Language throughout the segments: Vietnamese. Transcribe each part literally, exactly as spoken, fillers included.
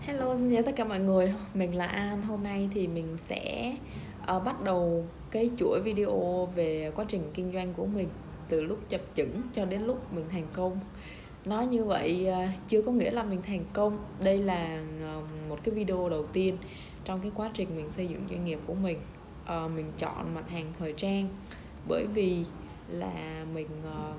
Hello, xin chào tất cả mọi người. Mình là An. Hôm nay thì mình sẽ uh, bắt đầu cái chuỗi video về quá trình kinh doanh của mình từ lúc chập chững cho đến lúc mình thành công. Nói như vậy uh, chưa có nghĩa là mình thành công. Đây là uh, một cái video đầu tiên trong cái quá trình mình xây dựng doanh nghiệp của mình. Uh, mình chọn mặt hàng thời trang bởi vì là mình uh,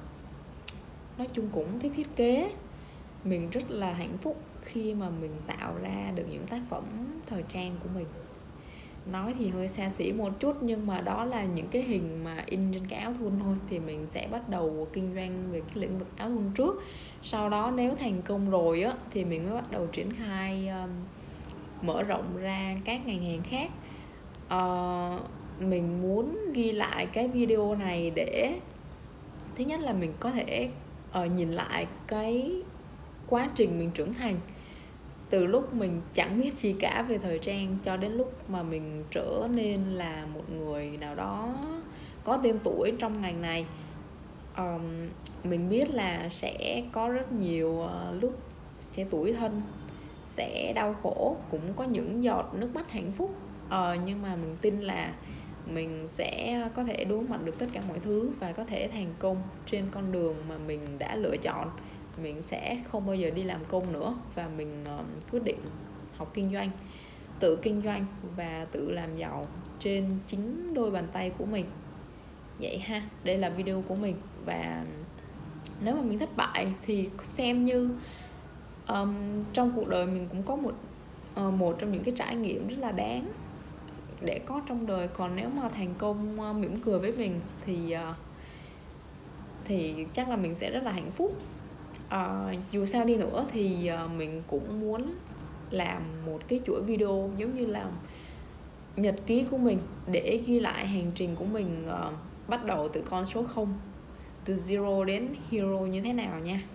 nói chung cũng thích thiết kế. Mình rất là hạnh phúc khi mà mình tạo ra được những tác phẩm thời trang của mình. Nói thì hơi xa xỉ một chút, nhưng mà đó là những cái hình mà in trên cái áo thun thôi. Thì mình sẽ bắt đầu kinh doanh về cái lĩnh vực áo thun trước. Sau đó nếu thành công rồi á thì mình mới bắt đầu triển khai um, mở rộng ra các ngành hàng khác. uh, Mình muốn ghi lại cái video này để thứ nhất là mình có thể uh, nhìn lại cái quá trình mình trưởng thành từ lúc mình chẳng biết gì cả về thời trang cho đến lúc mà mình trở nên là một người nào đó có tên tuổi trong ngành này. um, mình biết là sẽ có rất nhiều uh, lúc sẽ tủi thân, sẽ đau khổ, cũng có những giọt nước mắt hạnh phúc, uh, nhưng mà mình tin là mình sẽ có thể đối mặt được tất cả mọi thứ và có thể thành công trên con đường mà mình đã lựa chọn. Mình sẽ không bao giờ đi làm công nữa và mình uh, quyết định học kinh doanh, tự kinh doanh và tự làm giàu trên chính đôi bàn tay của mình. Vậy ha, đây là video của mình, và nếu mà mình thất bại thì xem như um, trong cuộc đời mình cũng có một uh, một trong những cái trải nghiệm rất là đáng để có trong đời. Còn nếu mà thành công uh, mỉm cười với mình thì uh, thì chắc là mình sẽ rất là hạnh phúc. Uh, dù sao đi nữa thì uh, mình cũng muốn làm một cái chuỗi video giống như là nhật ký của mình để ghi lại hành trình của mình, uh, bắt đầu từ con số không, từ zero đến hero như thế nào nha.